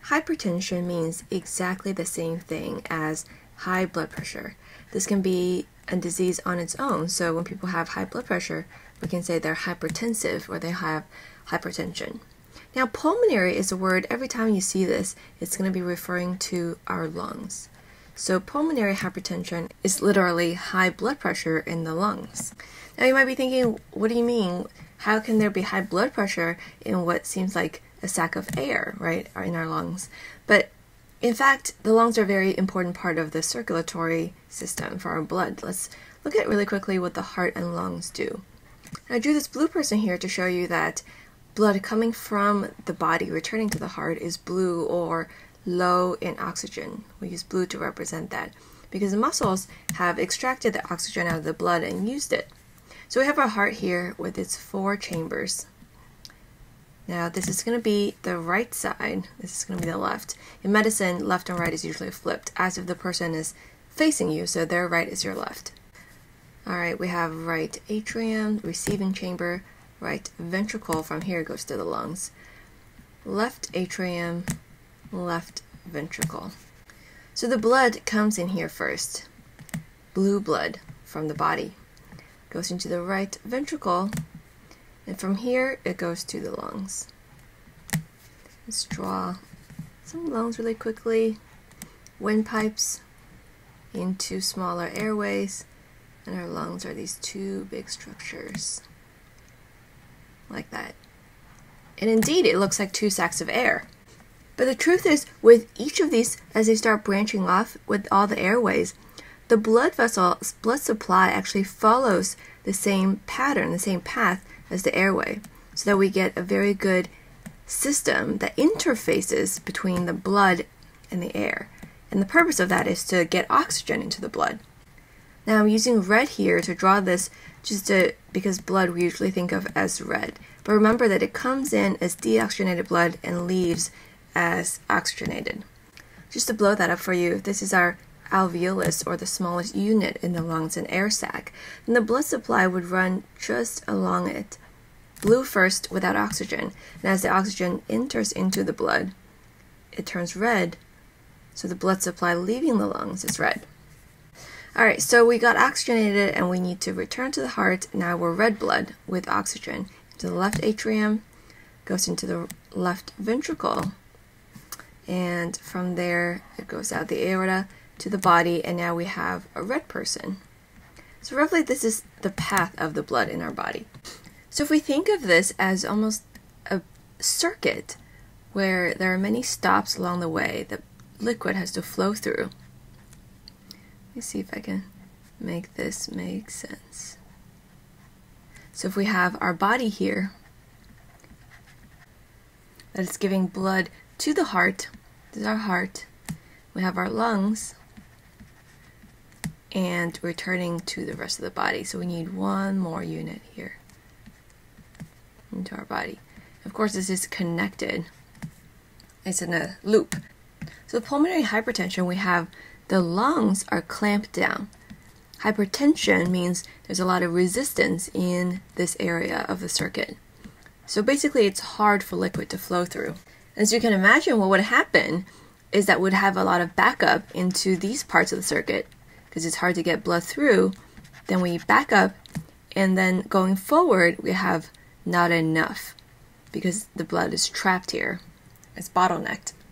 Hypertension means exactly the same thing as high blood pressure. This can be a disease on its own, so when people have high blood pressure, we can say they're hypertensive or they have hypertension. Now, pulmonary is a word, every time you see this, it's going to be referring to our lungs. So pulmonary hypertension is literally high blood pressure in the lungs. Now you might be thinking, what do you mean? How can there be high blood pressure in what seems like a sack of air, right, in our lungs? But in fact, the lungs are a very important part of the circulatory system for our blood. Let's look at really quickly what the heart and lungs do. I drew this blue person here to show you that blood coming from the body returning to the heart is blue or low in oxygen. We use blue to represent that because the muscles have extracted the oxygen out of the blood and used it. So we have our heart here with its 4 chambers. Now this is going to be the right side, this is going to be the left. In medicine, left and right is usually flipped, as if the person is facing you, so their right is your left. Alright, we have right atrium, receiving chamber, right ventricle, from here goes to the lungs. Left atrium, left ventricle. So the blood comes in here first. Blue blood from the body goes into the right ventricle, and from here it goes to the lungs. Let's draw some lungs really quickly. Windpipes into smaller airways, and our lungs are these 2 big structures like that. And indeed it looks like 2 sacks of air. But the truth is, with each of these, as they start branching off with all the airways, the blood vessels, blood supply actually follows the same pattern, the same path as the airway, so that we get a very good system that interfaces between the blood and the air. And the purpose of that is to get oxygen into the blood. Now I'm using red here to draw this because blood we usually think of as red. But remember that it comes in as deoxygenated blood and leaves as oxygenated. Just to blow that up for you, this is our alveolus, or the smallest unit in the lungs, an air sac. And the blood supply would run just along it. Blue first without oxygen, and as the oxygen enters into the blood, it turns red, so the blood supply leaving the lungs is red. Alright, so we got oxygenated and we need to return to the heart. Now we're red blood with oxygen. To the left atrium, goes into the left ventricle, and from there it goes out the aorta to the body, and now we have a red person. So roughly this is the path of the blood in our body. So if we think of this as almost a circuit where there are many stops along the way that liquid has to flow through. Let me see if I can make this make sense. So if we have our body here that is giving blood to the heart, this is our heart. We have our lungs and returning to the rest of the body. So we need one more unit here into our body. Of course, this is connected. It's in a loop. So pulmonary hypertension, we have the lungs are clamped down. Hypertension means there's a lot of resistance in this area of the circuit. So basically it's hard for liquid to flow through. As you can imagine, what would happen is that we'd have a lot of backup into these parts of the circuit because it's hard to get blood through. Then we back up, and then going forward we have not enough because the blood is trapped here. It's bottlenecked.